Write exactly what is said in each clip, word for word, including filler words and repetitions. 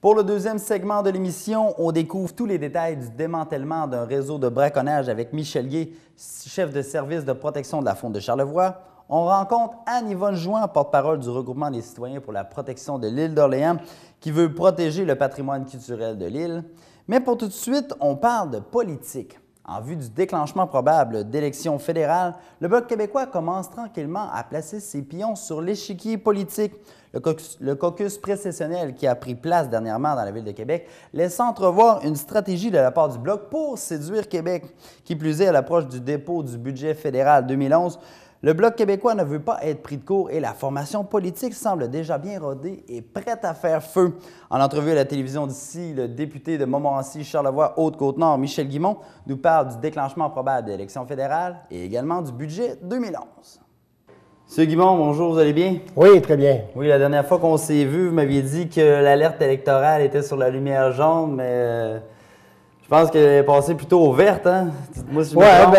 Pour le deuxième segment de l'émission, on découvre tous les détails du démantèlement d'un réseau de braconnage avec Michel Guay, chef de service de protection de la faune de Charlevoix. On rencontre Anne-Yvonne Jouan, porte-parole du regroupement des citoyens pour la protection de l'île d'Orléans, qui veut protéger le patrimoine culturel de l'île. Mais pour tout de suite, on parle de politique. En vue du déclenchement probable d'élections fédérales, le Bloc québécois commence tranquillement à placer ses pions sur l'échiquier politique. Le caucus, le caucus précessionnel qui a pris place dernièrement dans la Ville de Québec laisse entrevoir une stratégie de la part du Bloc pour séduire Québec. Qui plus est, à l'approche du dépôt du budget fédéral deux mille onze, le Bloc québécois ne veut pas être pris de court et la formation politique semble déjà bien rodée et prête à faire feu. En entrevue à la télévision d'ici, le député de Montmorency, Charlevoix, Haute-Côte-Nord, Michel Guimont, nous parle du déclenchement probable d'élections fédérales et également du budget deux mille onze. Monsieur Guimont, bonjour, vous allez bien? Oui, très bien. Oui, la dernière fois qu'on s'est vu, vous m'aviez dit que l'alerte électorale était sur la lumière jaune, mais euh, je pense qu'elle est passée plutôt au vert, hein? Dites-moi si je me Oui, trompe. bien,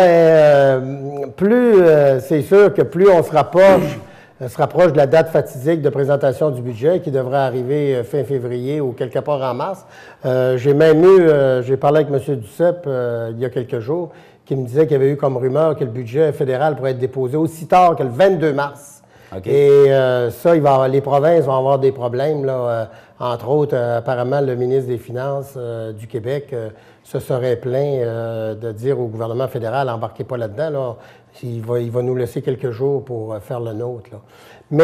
euh, plus, euh, c'est sûr que plus on se rapproche, on se rapproche de la date fatidique de présentation du budget qui devrait arriver euh, fin février ou quelque part en mars. Euh, j'ai même eu, euh, j'ai parlé avec M. Duceppe euh, il y a quelques jours, qui me disait qu'il y avait eu comme rumeur que le budget fédéral pourrait être déposé aussi tard que le vingt-deux mars. Okay. Et euh, ça, il va avoir, les provinces vont avoir des problèmes. Là, euh, entre autres, euh, apparemment, le ministre des Finances euh, du Québec euh, se serait plaint euh, de dire au gouvernement fédéral, embarquez pas là-dedans. Là. Il, va, il va nous laisser quelques jours pour euh, faire le nôtre. Là. Mais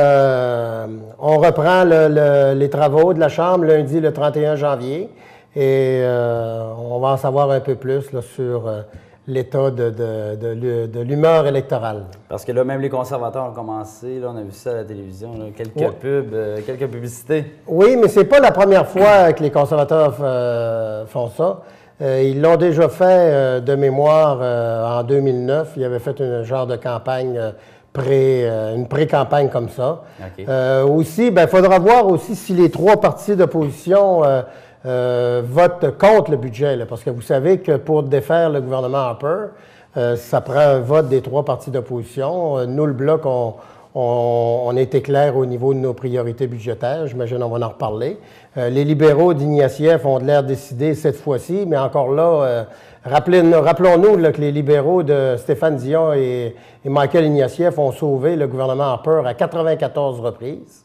euh, on reprend le, le, les travaux de la Chambre lundi, le trente et un janvier. Et euh, on va en savoir un peu plus là, sur euh, l'état de, de, de, de l'humeur électorale. Parce que là, même les conservateurs ont commencé, là, on a vu ça à la télévision, là, quelques ouais. pubs, euh, quelques publicités. Oui, mais c'est pas la première fois que les conservateurs euh, font ça. Euh, ils l'ont déjà fait euh, de mémoire euh, en deux mille neuf. Ils avaient fait un genre de campagne euh, pré, euh, une pré-campagne comme ça. Okay. Euh, aussi, il faudra voir aussi si les trois partis d'opposition euh, Euh, vote contre le budget, là, parce que vous savez que pour défaire le gouvernement Harper, euh, ça prend un vote des trois partis d'opposition. Euh, nous, le Bloc, on, on, on était clair au niveau de nos priorités budgétaires. J'imagine qu'on va en reparler. Euh, les libéraux d'Ignatieff ont de l'air décidés cette fois-ci, mais encore là, euh, rappelons-nous là, que les libéraux de Stéphane Dion et, et Michael Ignatieff ont sauvé le gouvernement Harper à quatre-vingt-quatorze reprises.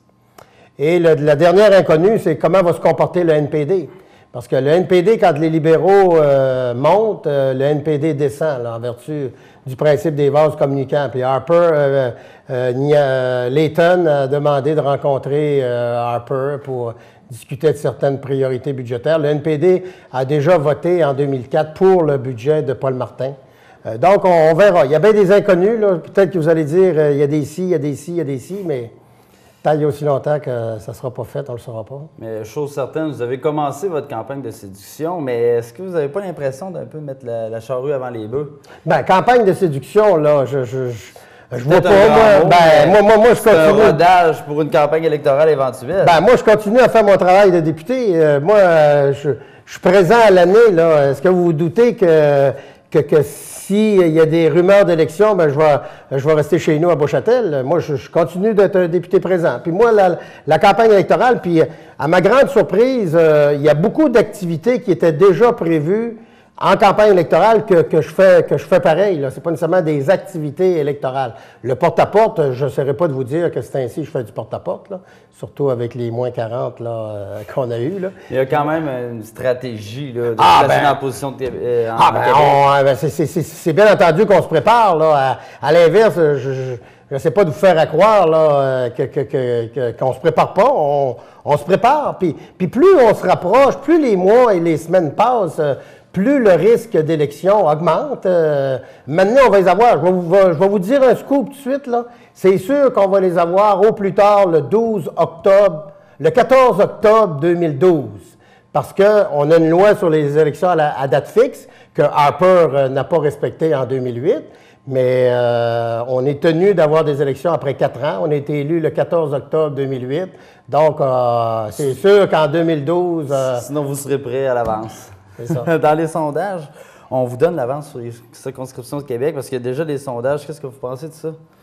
Et le, la dernière inconnue, c'est comment va se comporter le N P D. Parce que le N P D, quand les libéraux euh, montent, euh, le N P D descend, là, en vertu du principe des vases communicants. Puis Harper, euh, euh, euh, Layton a demandé de rencontrer euh, Harper pour discuter de certaines priorités budgétaires. Le N P D a déjà voté en deux mille quatre pour le budget de Paul Martin. Euh, donc, on, on verra. Il y a bien des inconnus. Peut-être que vous allez dire, euh, il y a des ci, il y a des ci, il y a des ci, mais... il y a aussi longtemps que ça ne sera pas fait, on ne le saura pas. Mais chose certaine, vous avez commencé votre campagne de séduction, mais est-ce que vous n'avez pas l'impression d'un peu mettre la, la charrue avant les bœufs? Bien, campagne de séduction, là, je je, je, je vois pas, moi, mot, ben, moi, moi, moi, je continue. C'est un rodage pour une campagne électorale éventuelle. Ben, moi, je continue à faire mon travail de député. Euh, moi, euh, je, je suis présent à l'année, là. Est-ce que vous vous doutez que, que, que s'il y a des rumeurs d'élection, ben, je vais, je vais rester chez nous à Beauchâtel. Moi, je, je continue d'être un député présent. Puis moi, la, la campagne électorale, puis à ma grande surprise, euh, il y a beaucoup d'activités qui étaient déjà prévues en campagne électorale que, que, je, fais, que je fais pareil. Ce n'est pas nécessairement des activités électorales. Le porte-à-porte, je ne saurais pas de vous dire que c'est ainsi que je fais du porte-à-porte, là, surtout avec les moins quarante là, euh, qu'on a eu. Là. Il y a quand même une stratégie là, de ah, se placer ben, en position de euh, en ah, ben, ben, c'est bien entendu qu'on se prépare. Là, à, à l'inverse, je ne sais pas de vous faire à croire là, que, que, que, que, qu'on ne se prépare pas. On, on se prépare. Puis, puis plus on se rapproche, plus les mois et les semaines passent, plus le risque d'élection augmente. Euh, maintenant, on va les avoir. Je vais, vous, je vais vous dire un scoop tout de suite. Là. C'est sûr qu'on va les avoir au plus tard le douze octobre, le quatorze octobre deux mille douze. Parce qu'on a une loi sur les élections à, la, à date fixe que Harper euh, n'a pas respectée en deux mille huit. Mais euh, on est tenu d'avoir des élections après quatre ans. On a été élu le quatorze octobre deux mille huit. Donc, euh, c'est sûr qu'en deux mille douze... Euh, Sinon, vous serez prêt à l'avance. C'est ça. Dans les sondages, on vous donne l'avance sur les circonscriptions de Québec parce qu'il y a déjà des sondages. Qu'est-ce que vous pensez de ça?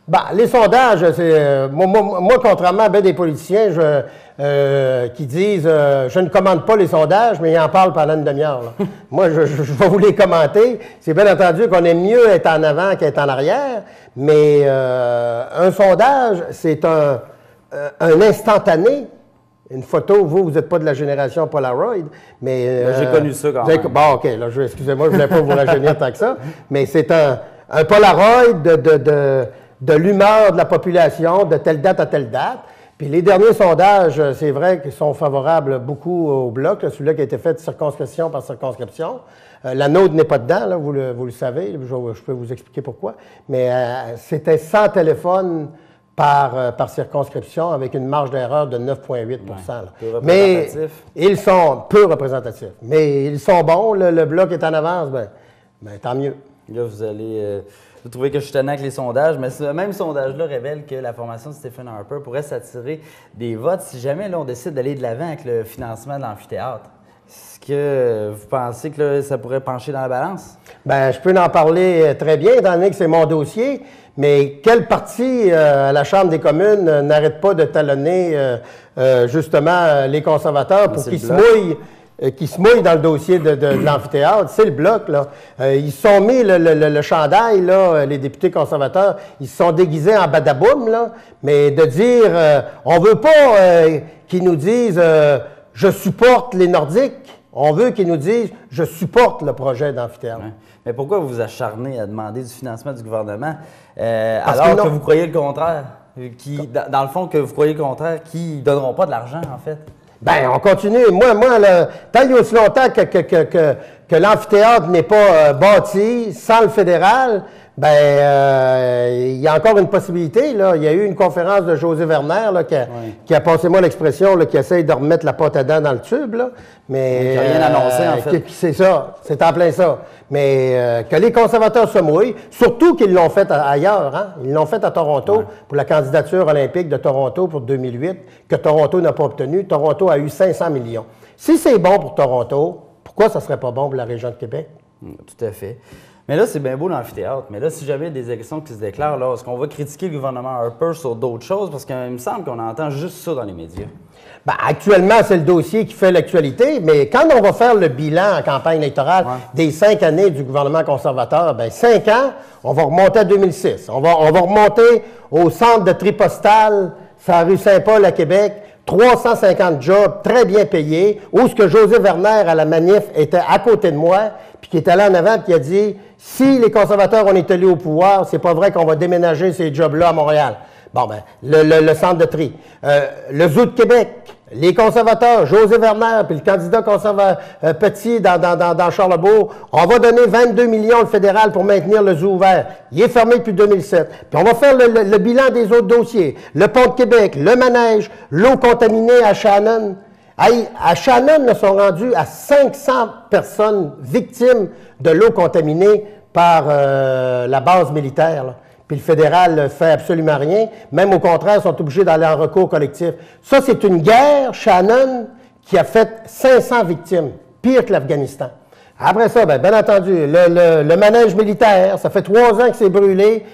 Ben, les sondages, c'est euh, moi, moi, moi, contrairement à bien des politiciens je, euh, qui disent euh, je ne commande pas les sondages, mais ils en parlent pendant une demi-heure. Moi, je, je, je vais vous les commenter. C'est bien entendu qu'on aime mieux être en avant qu'être en arrière, mais euh, un sondage, c'est un, euh, un instantané. Une photo, vous, vous n'êtes pas de la génération Polaroid, mais... Euh, J'ai connu ça quand même. même. Bon, OK, là, excusez-moi, je ne voulais pas vous rajeunir tant que ça, mais c'est un, un Polaroid de... de, de de l'humeur de la population de telle date à telle date. Puis les derniers sondages, c'est vrai qu'ils sont favorables beaucoup au Bloc, celui-là qui a été fait circonscription par circonscription. Euh, la nôtre n'est pas dedans, là, vous, le, vous le savez, je, je peux vous expliquer pourquoi. Mais euh, c'était cent téléphones par, euh, par circonscription avec une marge d'erreur de neuf virgule huit pour cent. Ouais, mais ils sont peu représentatifs. Mais ils sont bons, le, le Bloc est en avance, ben, ben tant mieux. Là, vous allez... Euh... Vous trouvez que je suis tannant avec les sondages, mais ce même sondage-là révèle que la formation de Stephen Harper pourrait s'attirer des votes si jamais là, on décide d'aller de l'avant avec le financement de l'amphithéâtre. Est-ce que vous pensez que là, ça pourrait pencher dans la balance? Bien, je peux en parler très bien, étant donné que c'est mon dossier, mais quel parti euh, à la Chambre des communes euh, n'arrête pas de talonner euh, euh, justement les conservateurs pour qu'ils se mouillent? qui se mouillent dans le dossier de, de, de l'amphithéâtre, c'est le Bloc, là. Euh, ils se sont mis le, le, le chandail, là, les députés conservateurs, ils se sont déguisés en badaboum, là, mais de dire, euh, on veut pas euh, qu'ils nous disent euh, « je supporte les Nordiques », on veut qu'ils nous disent « je supporte le projet d'amphithéâtre ouais. ». Mais pourquoi vous vous acharnez à demander du financement du gouvernement euh, alors que, que vous croyez le contraire? Qui, dans, dans le fond, que vous croyez le contraire, qui ne donneront pas de l'argent, en fait? Bien, on continue. Moi, moi là, tant il y a aussi longtemps que, que, que, que, que l'amphithéâtre n'est pas euh, bâti sans le fédéral, bien, euh, il y a encore une possibilité. Là. Il y a eu une conférence de José Werner là, qui, a, oui. qui a passé moi l'expression, qui essaye de remettre la pâte à dents dans le tube. Là. Mais, il n'y a rien annoncé, en fait. C'est ça, c'est en plein ça. Mais euh, que les conservateurs se mouillent, surtout qu'ils l'ont fait ailleurs. Hein? Ils l'ont fait à Toronto ouais. pour la candidature olympique de Toronto pour deux mille huit, que Toronto n'a pas obtenu. Toronto a eu cinq cents millions. Si c'est bon pour Toronto, pourquoi ça ne serait pas bon pour la région de Québec? Mmh, tout à fait. Mais là, c'est bien beau l'amphithéâtre. Mais là, si jamais il y a des élections qui se déclarent, là, est-ce qu'on va critiquer le gouvernement Harper sur d'autres choses? Parce qu'il me semble qu'on entend juste ça dans les médias. Bien, actuellement, c'est le dossier qui fait l'actualité, mais quand on va faire le bilan en campagne électorale ouais. des cinq années du gouvernement conservateur, bien, cinq ans, on va remonter à deux mille six. On va, on va remonter au centre de tri postal, sur la rue Saint-Paul à Québec, trois cent cinquante jobs très bien payés, où ce que José Werner à la manif était à côté de moi, puis qui est allé en avant, puis qui a dit « Si les conservateurs ont été élus au pouvoir, c'est pas vrai qu'on va déménager ces jobs-là à Montréal. » Bon, ben, le, le, le centre de tri. Euh, le Zoo de Québec, les conservateurs, José Werner, puis le candidat conservateur euh, Petit dans, dans, dans, dans Charlebourg, on va donner vingt-deux millions au fédéral pour maintenir le zoo ouvert. Il est fermé depuis deux mille sept. Puis on va faire le, le, le bilan des autres dossiers. Le pont de Québec, le manège, l'eau contaminée à Shannon. Hey, à Shannon, ils sont rendus à cinq cents personnes victimes de l'eau contaminée par euh, la base militaire, là. Puis le fédéral ne fait absolument rien. Même au contraire, ils sont obligés d'aller en recours collectif. Ça, c'est une guerre, Shannon, qui a fait cinq cents victimes, pire que l'Afghanistan. Après ça, bien, bien entendu, le, le, le manège militaire, ça fait trois ans que c'est brûlé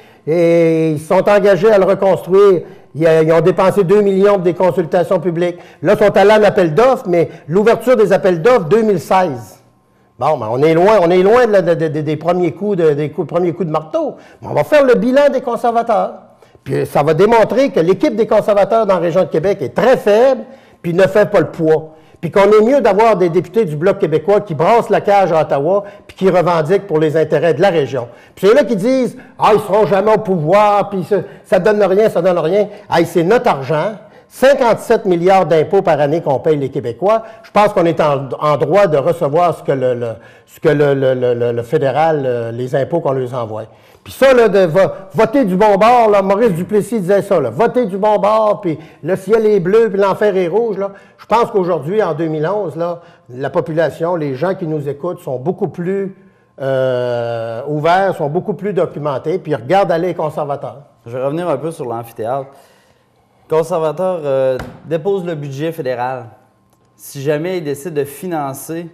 et ils sont engagés à le reconstruire. Ils, ils ont dépensé deux millions pour des consultations publiques. Là, ils sont allés en appel d'offres, mais l'ouverture des appels d'offres, deux mille seize. Bon, ben on est loin, on est loin de, de, de, de, des premiers coups de, des coups, premiers coups de marteau. On va faire le bilan des conservateurs. Puis ça va démontrer que l'équipe des conservateurs dans la région de Québec est très faible, puis ne fait pas le poids. Puis qu'on est mieux d'avoir des députés du Bloc québécois qui brassent la cage à Ottawa, puis qui revendiquent pour les intérêts de la région. Puis c'est là qui disent « Ah, ils seront jamais au pouvoir, puis ça, ça donne rien, ça donne rien. » Hey, c'est notre argent. cinquante-sept milliards d'impôts par année qu'on paye les Québécois. Je pense qu'on est en, en droit de recevoir ce que le, le, ce que le, le, le, le fédéral, le, les impôts qu'on leur envoie. Puis ça, là, de vo, voter du bon bord, là, Maurice Duplessis disait ça, là, voter du bon bord, puis le ciel est bleu, puis l'enfer est rouge. Là. Je pense qu'aujourd'hui, en deux mille onze, là, la population, les gens qui nous écoutent sont beaucoup plus euh, ouverts, sont beaucoup plus documentés, puis ils regardent aller les conservateurs. Je vais revenir un peu sur l'amphithéâtre. Conservateur euh, dépose le budget fédéral. Si jamais il décide de financer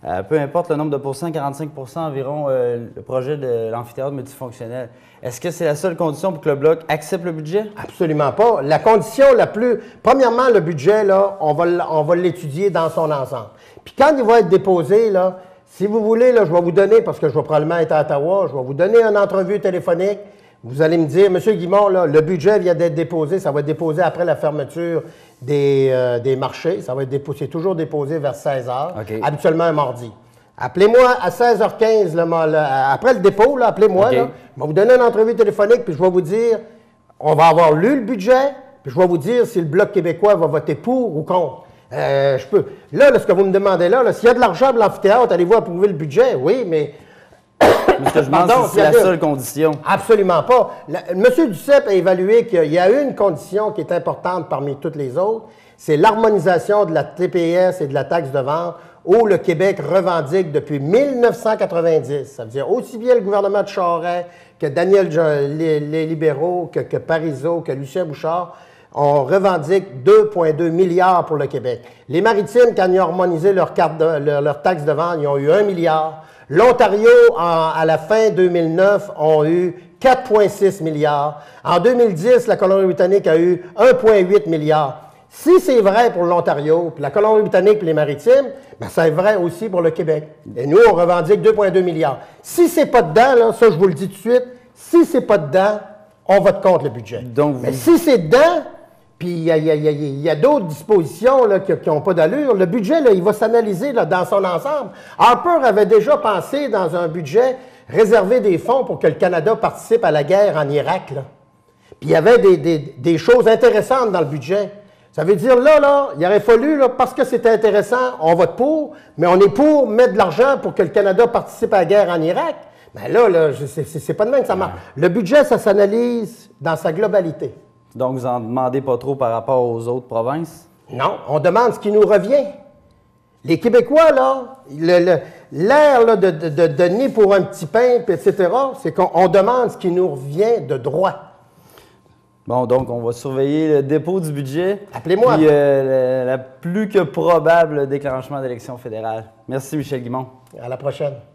Euh, peu importe le nombre de pourcents, quarante-cinq pour cent environ, euh, le projet de l'amphithéâtre multifonctionnel. Est-ce que c'est la seule condition pour que le Bloc accepte le budget? Absolument pas. La condition la plus... Premièrement, le budget, là, on va, on va l'étudier dans son ensemble. Puis quand il va être déposé, là, si vous voulez, là, je vais vous donner, parce que je vais probablement être à Ottawa, je vais vous donner une entrevue téléphonique. Vous allez me dire, M. Guimond, là, le budget vient d'être déposé, ça va être déposé après la fermeture des, euh, des marchés. Ça va être déposé, c'est toujours déposé vers seize heures, okay. Habituellement un mardi. Appelez-moi à seize heures quinze, là, là, après le dépôt, appelez-moi. Okay. Je vais vous donner une entrevue téléphonique, puis je vais vous dire, on va avoir lu le budget, puis je vais vous dire si le Bloc québécois va voter pour ou contre. Euh, je peux. Là, là, ce que vous me demandez là, là s'il y a de l'argent pour l'amphithéâtre, allez-vous approuver le budget? Oui, mais... Mais ce que je demande, c'est la seule condition. Absolument pas. M. Duceppe a évalué qu'il y a une condition qui est importante parmi toutes les autres, c'est l'harmonisation de la T P S et de la taxe de vente, où le Québec revendique depuis mille neuf cent quatre-vingt-dix. Ça veut dire aussi bien le gouvernement de Charest que Daniel, les, les libéraux, que, que Parizeau, que Lucien Bouchard, on revendique deux virgule deux milliards pour le Québec. Les Maritimes, quand ils ont harmonisé leur, carte de, leur, leur taxe de vente, ils ont eu un milliard. L'Ontario, à la fin deux mille neuf, ont eu quatre virgule six milliards. En deux mille dix, la Colombie-Britannique a eu un virgule huit milliard. Si c'est vrai pour l'Ontario, puis la Colombie-Britannique et les Maritimes, bien, c'est vrai aussi pour le Québec. Et nous, on revendique deux virgule deux milliards. Si c'est pas dedans, là, ça je vous le dis tout de suite, si c'est pas dedans, on vote contre le budget. Donc, mais vous... si c'est dedans, puis il y a, a, a, a d'autres dispositions là, qui n'ont pas d'allure, le budget, là, il va s'analyser dans son ensemble. Harper avait déjà pensé dans un budget réserver des fonds pour que le Canada participe à la guerre en Irak. Là. Puis il y avait des, des, des choses intéressantes dans le budget. Ça veut dire, là, là, il aurait fallu, là, parce que c'était intéressant, on vote pour, mais on est pour mettre de l'argent pour que le Canada participe à la guerre en Irak. Bien là, là c'est pas de même que ça marche. Le budget, ça s'analyse dans sa globalité. Donc, vous n'en demandez pas trop par rapport aux autres provinces? Non, on demande ce qui nous revient. Les Québécois, là, l'air de, de, de donner pour un petit pain, et cetera, c'est qu'on demande ce qui nous revient de droit. Bon, donc, on va surveiller le dépôt du budget. Appelez-moi. Puis euh, la, la plus que probable déclenchement d'élections fédérales. Merci, Michel Guimond. À la prochaine.